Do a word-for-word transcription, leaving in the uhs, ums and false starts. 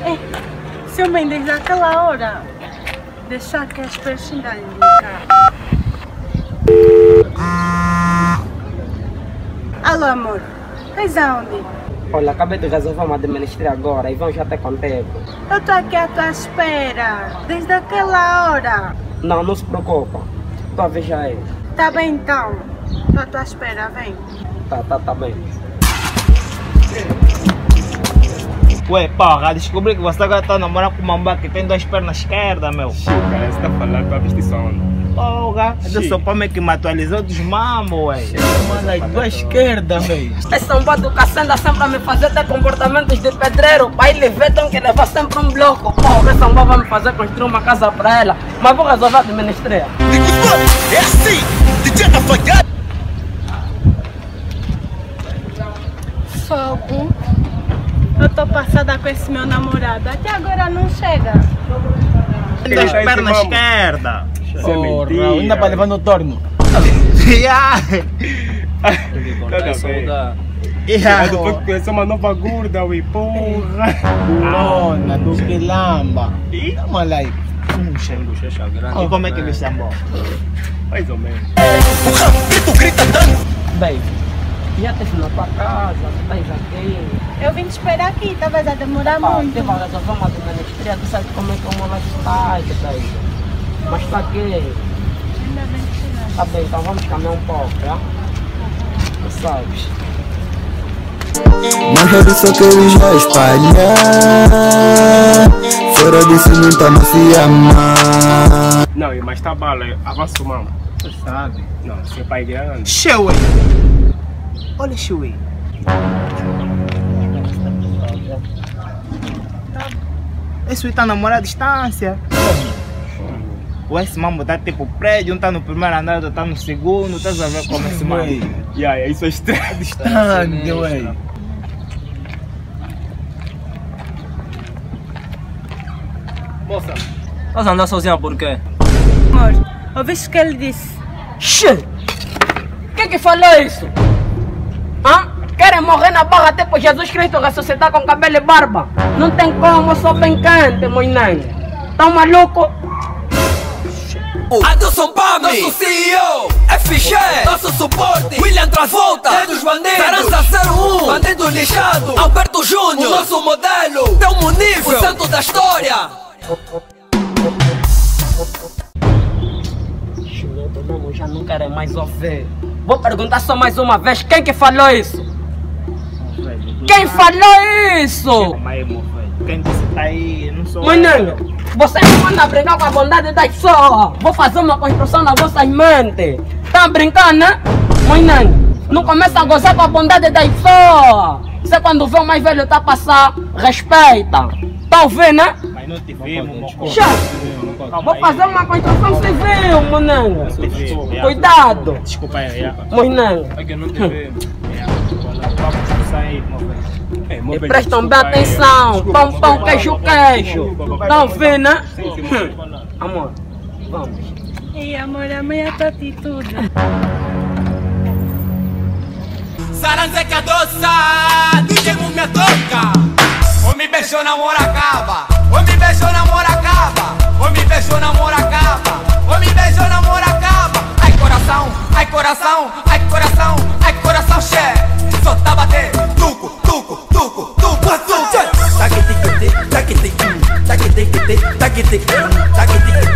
É, seu mãe, desde aquela hora, deixar que as pessoas ainda lhe ligar. Alô, amor, estás aonde? Olha, acabei de resolver uma administrar agora e vão já ter contigo. Eu estou aqui à tua espera, desde aquela hora. Não, não se preocupa. Estou a ver já ele. Tá bem então, estou à tua espera, vem. Tá, tá, tá bem. Ué, porra, descobri que você agora tá namorando com uma mulher que tem duas pernas esquerdas, meu. Cara, você tá falando pra vestir Porra, eu sou para me que me atualizou dos mamos, ué. Mano, aí, duas esquerdas, meu. Esse samba do Caça anda sempre a me fazer ter comportamentos de pedreiro. Pai, ele vê, tem que levar sempre um bloco. Porra, esse samba vai me fazer construir uma casa pra ela. Mas vou resolver administrar. É assim, D J tá falhado. Fogo. Eu tô passada com esse meu namorado. Até agora não chega. Duas pernas esquerdas. Porra, ainda para levar no torno. Yeah, depois que conheceu uma nova gorda, ui, porra. Dona do Quilamba. Toma lá aí. E como é que me chamou? Mais ou menos. Grito, grita tanto. Bem, já estás na tua casa, estás aqui. Eu vim te esperar aqui, talvez a demorar Pá, muito. você vai resolver uma administração, tu sabe como é que o moleque está, que tá aí. Mas está aqui. Ainda bem que chegaste. Tá bem, então vamos caminhar um pouco, tá? Tu sabes. Mas é disso que eu já espalhar. Fora disso não tá mais se amar. Não, mas tá bala, avanço, mano. Tu sabe. Não, seu pai grande. Chewie. Olha, Chewie. Esse tá namorando à distância. Ou esse mambo tá tipo prédio, um tá no primeiro andar, outro tá no segundo, tá a ver como esse mambo. E aí, isso é estranho. Distância, ué. Moça, Estás a andar sozinha por quê? Amor, ouviste o que ele disse? Xê! Quem que falou isso? Hã? Querem morrer na barra até por Jesus Cristo ressuscitar com cabelo e barba? Não tem como, eu sou bem quente, mãe nega. Tão maluco? Adilson Pami, nosso C E O, F G, nosso suporte, William Travolta, Rei dos Bandidos, Sarança zero um, Bandido Lixado, Alberto Júnior, o nosso modelo, Telmo Nível, o santo da história. Chuleto mesmo, já não quero mais ouvir. Vou perguntar só mais uma vez, quem que falou isso? Quem falou isso? Quem disse tá aí, não sou Mãe nega, vocês não andam a brincar com a bondade das pessoas. Vou fazer uma construção na vossa mente. Tá brincando, né? Mãe nega, não começa a gozar com a bondade das pessoas. Você quando vê o mais velho tá a passar, respeita. Tá ouvindo, né? Mas não te vimos, Já. Vou fazer uma construção civil, monanga. Cuidado. Desculpa aí, Monanga. é que eu não te vejo. vamos sair, meu velho. E prestam bem atenção. Pão, pão, queijo, queijo. Tá ouvindo, né? Amor, vamos. Ei, amor, amanhã tá atitude. Saranzeca doça, D J Múmia toca. Ou me beijou na moracaba, ou me beijou na moracaba, ou me beijou na moracaba, ou me beijou na moracaba. Ai coração, ai coração, ai coração, ai coração chefe. Só tá bater, tuco, tuco, tuco, tuco, tuco. Taque tique tique, taque tique, taque tique tique, taque tique tique, taque tique